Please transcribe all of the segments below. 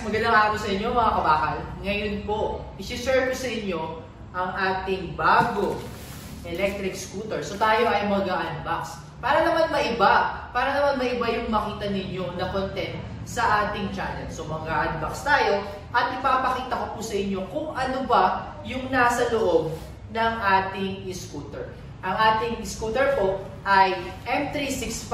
magandang araw sa inyo mga kabakal. Ngayon po, isi-share ko sa inyo ang ating bago electric scooter. So tayo ay mag-unbox. Para naman maiba yung makita ninyo na content sa ating channel. So mag-unbox tayo at ipapakita ko po sa inyo kung ano ba yung nasa loob ng ating scooter. Ang ating scooter po ay M365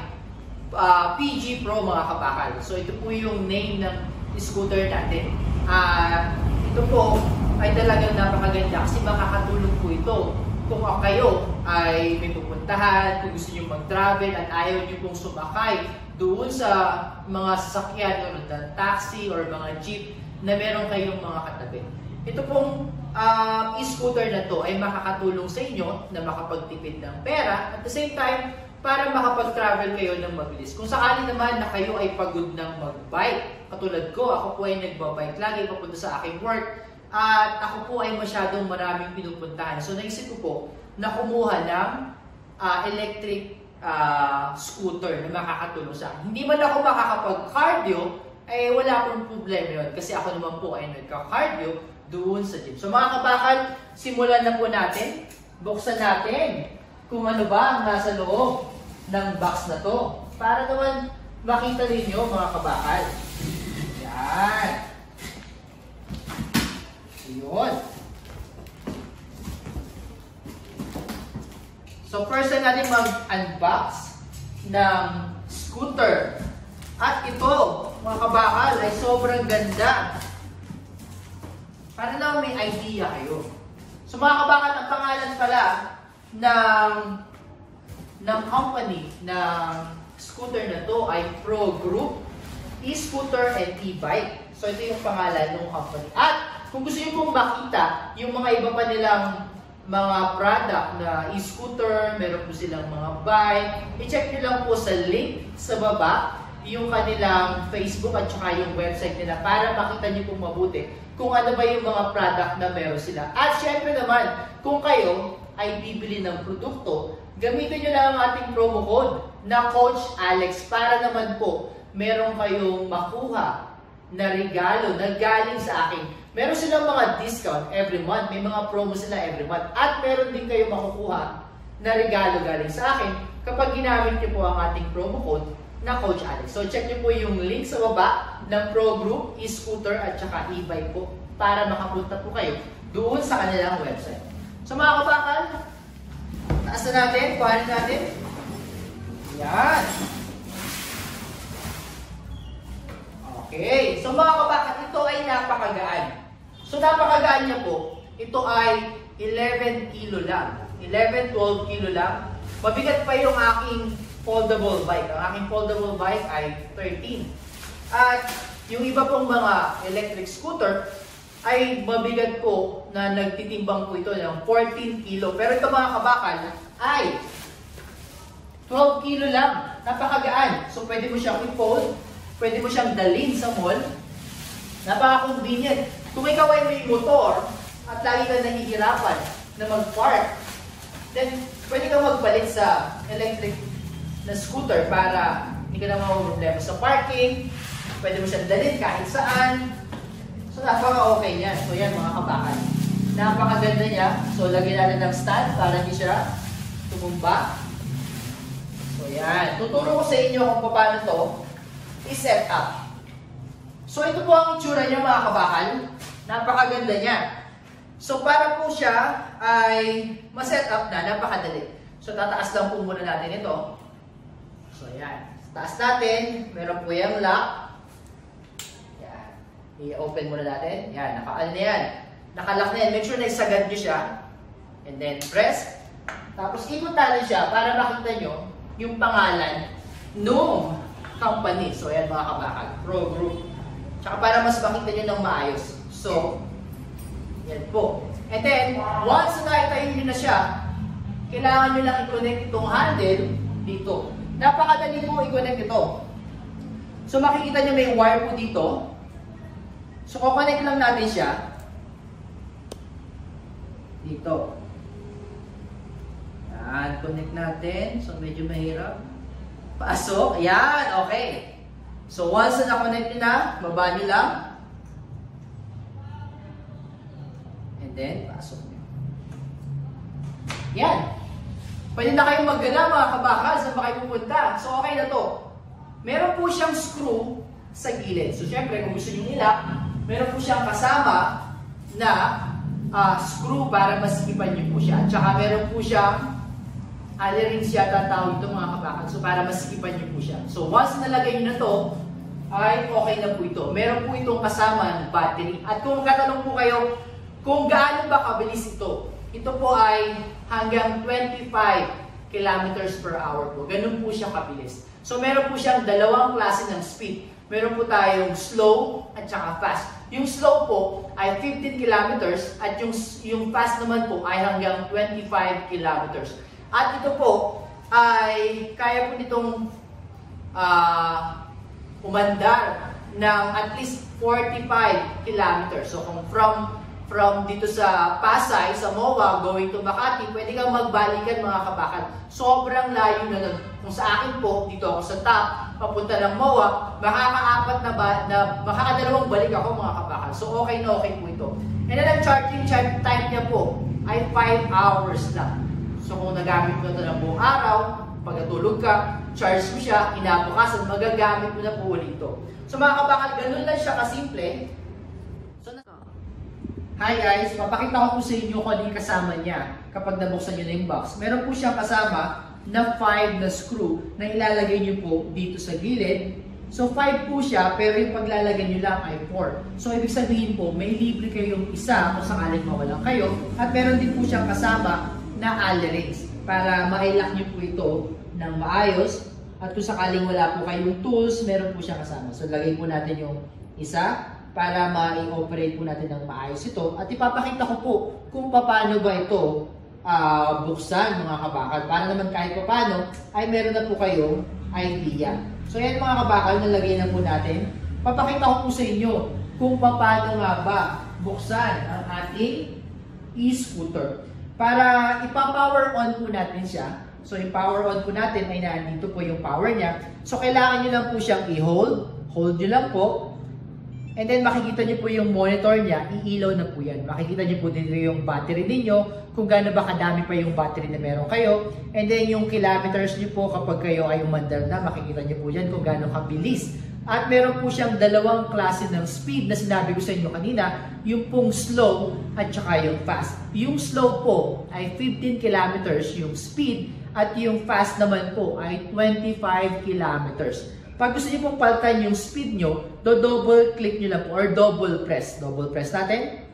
PG Pro mga kabakal. So ito po yung name ng scooter natin. Ito po ay talagang napakaganda kasi makakatulong po ito kung kayo ay may pupuntahan, kung gusto nyo mag-travel at ayaw nyo pong sumakay doon sa mga sasakyan o ng taxi or mga jeep na meron kayong mga katabi. Ito pong e-scooter na to ay makakatulong sa inyo na makapagtipid ng pera at the same time para makapag-travel kayo ng mabilis. Kung sakali naman na kayo ay pagod ng mag-bike, katulad ko, ako po ay nagbabike lagi papunta sa aking work at ako po ay masyadong maraming pinupuntahan. So naisip ko po na kumuha ng electric scooter na makakatulong sa akin. Hindi man ako makakapag-cardio, eh wala pong problema yun kasi ako naman po ay nagka-cardio doon sa gym. So mga kabakal, simulan na po natin. Buksan natin kung ano ba ang nasa loob ng box na to. Para naman makita ninyo mga kabakal. Yan. Yun. So first na natin mag-unbox ng scooter. At ito, mga kabakal, ay sobrang ganda. Para naman may idea kayo. So mga kabakal, ang pangalan pala ng company ng scooter na to ay Pro Group E-Scooter and E-Bike. So ito yung pangalan ng company. At kung gusto niyo pong makita yung mga iba pa nilang mga product na e-scooter, meron po silang mga bike, i-check nyo lang po sa link sa baba yung kanilang Facebook at saka yung website nila para makita nyo pong mabuti kung ano ba yung mga product na meron sila. At syempre naman, kung kayo ay bibili ng produkto, gamitin nyo lang ang ating promo code na Coach Alex para naman po meron kayong makuha na regalo na galing sa akin. Meron silang mga discount every month, may mga promo sila every month, at meron din kayo makukuha na regalo galing sa akin kapag ginamit nyo po ang ating promo code na Coach Alex. So check nyo po yung link sa baba ng Pro Group, e-scooter at saka e-bike po para makapunta po kayo doon sa kanilang website. So mga kabakal, taas na natin, kuhanin natin. Yan. Okay. So mga kabakal, ito ay napakagaan. So napakagaan niya po. Ito ay 11 kilo lang. 11-12 kilo lang. Mabigat pa yung aking foldable bike. Ang aking foldable bike ay 13. At yung iba pong mga electric scooter ay mabigat po na nagtitimbang po ito ng 14 kilo. Pero ito mga kabakal ay 12 kilo lang. Napakagaan. So pwede mo siyang i-fold, pwede mo siyang dalhin sa mall. Napaka-convenient. Kung ikaw ay may motor at lagi ka nahihirapan na mag-park, then pwede kang magpalit sa electric na scooter para hindi ka na problema sa parking. Pwede mo siyang dalhin kahit saan. So napaka-okay niya. So yan mga kabakal. Napakaganda niya. So lagyan natin ng stand para hindi siya tumumba. So yan. Tuturo ko sa inyo kung paano to i-set up. So ito po ang itsura niya mga kabakal. Napakaganda niya. So para po siya ay ma-set up na, napakadali. So tataas lang po muna natin ito. So ayan. Taas natin. Meron po yung lock. Yan. I-open muna natin. Yan. Naka-ano na yan. Naka-lock na yan. Make sure na isagad nyo siya. And then press. Tapos ikot natin siya para makita nyo yung pangalan ng company. So ayan mga kabakal. Pro Group. Tsaka para mas makita nyo ng maayos. So, yan po. And then, once na nakitayin nyo na siya, kailangan nyo lang i-connect itong handle dito. Napakadali po i-connect ito. So, makikita nyo may wire po dito. So, kukonect lang natin siya. Dito. Yan, connect natin. So, medyo mahirap. Pasok. Ayan, okay. So once na na-connect nyo na, baba nyo lang. And then, pasok nyo. Yan. Pwede na kayong maggala mga kabakal, saan ba kayo pupunta? So okay na to. Meron po siyang screw sa gilid. So syempre, kung gusto nyo nila, meron po siyang kasama na screw para masikipan nyo po siya. At saka meron po siyang alirings yata tawag ito mga kabakal. So para masikipan nyo po siya. So once nalagay nyo na to, ay okay na po ito. Meron po itong kasama ng battery. At kung katanong po kayo, kung gaano ba kabilis ito? Ito po ay hanggang 25 kilometers per hour po. Ganun po siya kabilis. So meron po siyang dalawang klase ng speed. Meron po tayong slow at saka fast. Yung slow po ay 15 kilometers at yung fast naman po ay hanggang 25 kilometers. At ito po ay kaya po nitong umandar ng at least 45 kilometers. So kung from dito sa Pasay, sa MOA, going to Makati, pwede kang magbalikan mga kabakal. Sobrang layo na nun. Kung sa akin po, dito ako sa top, papunta ng MOA, makakadalawang balik ako mga kabakal. So okay na okay po ito. And then ang charging time niya po ay 5 hours lang. So kung nagamit mo ito ng buong araw, pag natulog ka, charge mo siya, inabukasan, magagamit mo na po ulit ito. So mga kabakal, ganun lang siya kasimple. Hi guys, papakita ko po sa inyo kung ano yung kasama niya kapag nabuksan nyo na yung box. Meron po siyang kasama na 5 na screw na ilalagay nyo po dito sa gilid. So 5 po siya, pero yung paglalagay nyo lang ay 4. So ibig sabihin po, may libre kayong isa kung sakaling mawalan kayo. At meron din po siyang kasama na alirings para mailak nyo po ito ng maayos. At kung sakaling wala po kayong tools, meron po siyang kasama. So lagay po natin yung isa para ma-operate po natin ng maayos ito. At ipapakita ko po kung paano ba ito buksan mga kabakal. Para naman kahit paano ay meron na po kayong idea. So yan mga kabakal, nalagay na po natin. Papakita ko po sa inyo kung paano nga ba buksan ang ating e-scooter. Para ipa-power on po natin siya. So yung power on po natin ay nandito po yung power niya. So kailangan nyo lang po siyang i-hold. Hold nyo lang po. And then makikita nyo po yung monitor niya, iilaw na po yan. Makikita nyo po dito yung battery ninyo, kung gaano ba kadami pa yung battery na meron kayo. And then yung kilometers nyo po kapag kayo ay umandar na, makikita nyo po yan kung gaano kabilis. At meron po siyang dalawang klase ng speed na sinabi ko sa inyo kanina, yung pong slow at saka yung fast. Yung slow po ay 15 kilometers yung speed at yung fast naman po ay 25 kilometers. Pag gusto niyo pong palitan yung speed nyo, double click nyo lang po or double press. Double press natin.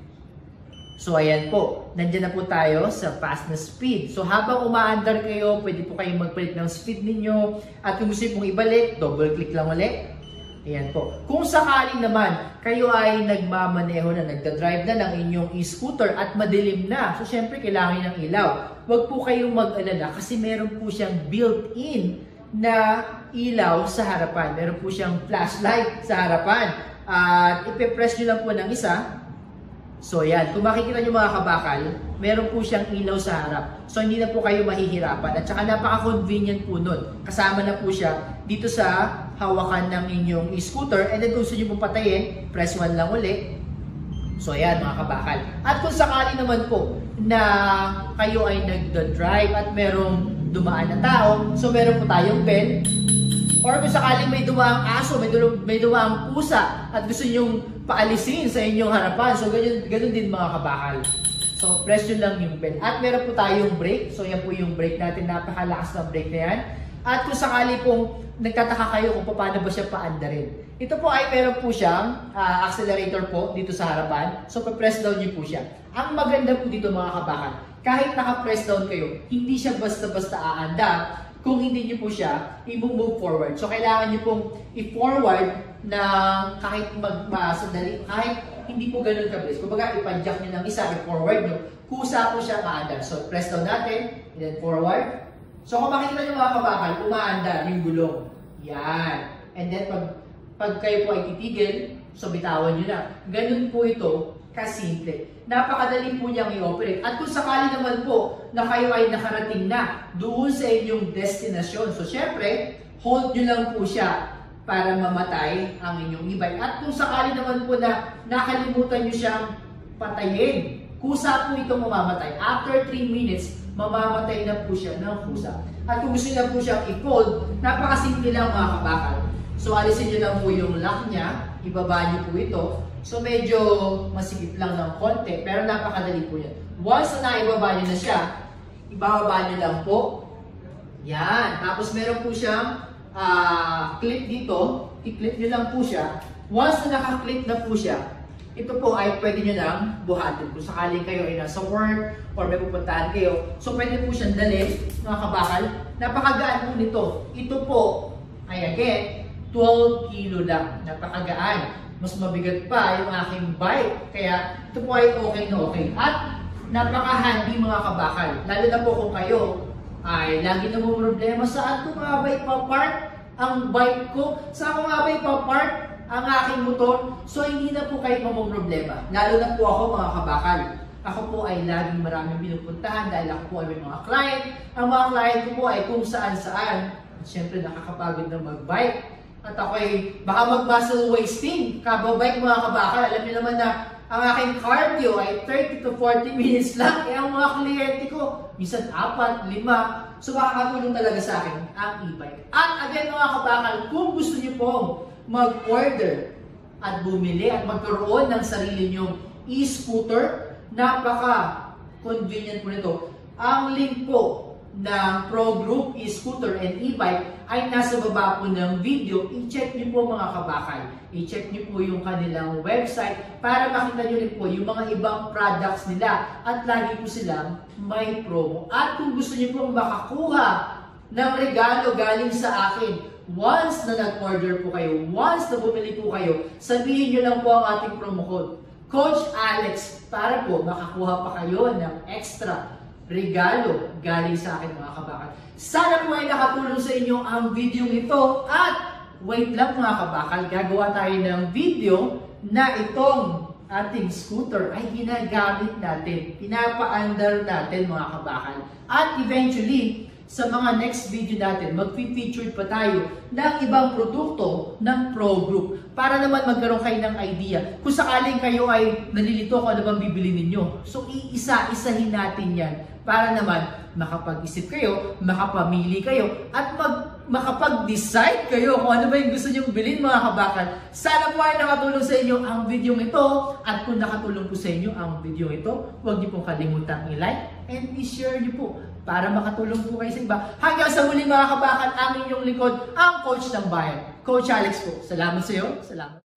So ayan po, nandiyan na po tayo sa fast na speed. So habang umaandar kayo, pwede po kayong magpalit ng speed ninyo. At kung gusto niyo pong ibalik, double click lang ulit. Ayan po. Kung sakaling naman kayo ay nagmamaneho na, nagdadrive na ng inyong e-scooter at madilim na, so syempre kailangan ng ilaw. Huwag po kayong mag-alala kasi meron po siyang built-in na ilaw sa harapan. Meron po siyang flashlight sa harapan. At ipipress nyo lang po ng isa. So yan, kung makikita nyo mga kabakal, meron po siyang ilaw sa harap. So hindi na po kayo mahihirapan. At saka napaka-convenient po nun. Kasama na po siya dito sa hawakan ng inyong e-scooter. And then kung gusto nyo pong patayin, press 1 lang ulit. So ayan mga kabakal. At kung sakali naman po na kayo ay nagda-drive at merong dumaan na tao, so meron po tayong pen. Or kung sakaling may dumaang aso, may dumaang pusa at gusto nyong paalisin sa inyong harapan, so ganun din mga kabakal. So press nyo lang yung pen. At meron po tayong brake. So yan po yung brake natin, napakalakas na brake na yan. At kung sakali pong nagtataka kayo kung paano ba siya paandarin, ito po ay meron po siyang accelerator po dito sa harapan. So pa-press down nyo po siya. Ang maganda po dito mga kabakal, kahit naka-press down kayo, hindi siya basta-basta aandar kung hindi nyo po siya i-move forward. So kailangan nyo pong i-forward na kahit magmasadali, kahit hindi po ganun kabilis. Kung baga ipan-jack nyo ng isa, i-forward nyo, kusa po siya maandar. So press down natin, and then forward. So kung makikita nyo mga kabakal, umaandar yung gulong. Yan. And then pag kayo po ay titigil, so bitawan nyo na. Ganun po ito kasimple. Napakadali po niyang i-operate. At kung sakali naman po na kayo ay nakarating na doon sa inyong destinasyon, so syempre, hold nyo lang po siya para mamatay ang inyong e-bike. At kung sakali naman po na nakalimutan nyo siyang patayin, kusa po itong mamamatay. After 3 minutes, mamamatay na po siya ng kusa. At kung gusto niya po siyang i-fold, napakasimple lang mga kabakal. So alisin nyo lang po yung lock niya, ibaba nyo po ito. So medyo masigit lang ng konti, pero napakadali po yan. Once na naibaba nyo na siya, ibababa nyo lang po. Yan. Tapos meron po siyang clip dito. I-clip nyo lang po siya. Once na naka-clip na po siya, ito po ay pwede nyo lang buhatin. Kung sakaling kayo ay nasa work or may pupuntahan kayo. So pwede po siyang dalhin, mga kabakal. Napakagaan po nito. Ito po ay again, 12 kilo lang. Napakagaan. Mas mabigat pa yung aking bike. Kaya ito po ay okay na okay. At napaka-handy mga kabakal. Lalo na po kung kayo ay lagi na mo problema saan ko nga ba ipapark ang bike ko? Saan ko nga ba ipapark ang aking motor? So hindi na po kayo mamumroblema. Lalo na po ako mga kabakal. Ako po ay laging maraming pinupuntahan dahil ako po ay may mga client. Ang mga client ko po ay kung saan-saan. Siyempre nakakapagod na mag-bike. At ako ay baka mag-muscle wasting. Kababike mga kabakal. Alam niyo naman na ang aking cardio ay 30 to 40 minutes lang. Eh ang mga kliyente ko, minsan 4, 5. So makakatulong talaga sa akin ang e-bike. At again mga kabakal, kung gusto niyo pong mag-order at bumili at magkaroon ng sarili niyong e-scooter, napaka-convenient po nito. Ang link po ng Pro Group e-scooter and e-bike ay nasa baba po ng video. I-check niyo po mga kabakal. I-check niyo po yung kanilang website para makita niyo rin po yung mga ibang products nila at lagi po silang may promo. At kung gusto niyo pong makakuha ng regalo galing sa akin, once na nag-order po kayo, once na bumili po kayo, sabihin nyo lang po ang ating promo code, Coach Alex, para po makakuha pa kayo ng extra regalo galing sa akin mga kabakal. Sana po ay nakatulong sa inyo ang video ito at wait lang mga kabakal, gagawa tayo ng video na itong ating scooter ay ginagamit natin, pinapa-under natin mga kabakal. At eventually, sa mga next video natin, mag-featured pa tayo ng ibang produkto ng Pro Group para naman magkaroon kayo ng idea. Kung sakaling kayo ay nalilito kung ano bang bibili ninyo. So, iisa-isahin natin yan para naman makapag-isip kayo, makapamili kayo, at makapag-decide kayo kung ano ba yung gusto nyong bilhin mga kabakal. Sana po ay nakatulong sa inyo ang video ito. At kung nakatulong po sa inyo ang video ito, huwag niyo pong kalimutang i-like and i-share niyo po para makatulong po kayo sa iba. Hanggang sa muli mga kabakal, ang inyong likod, ang Coach ng Bayan. Coach Alex po. Salamat sa iyo. Salamat.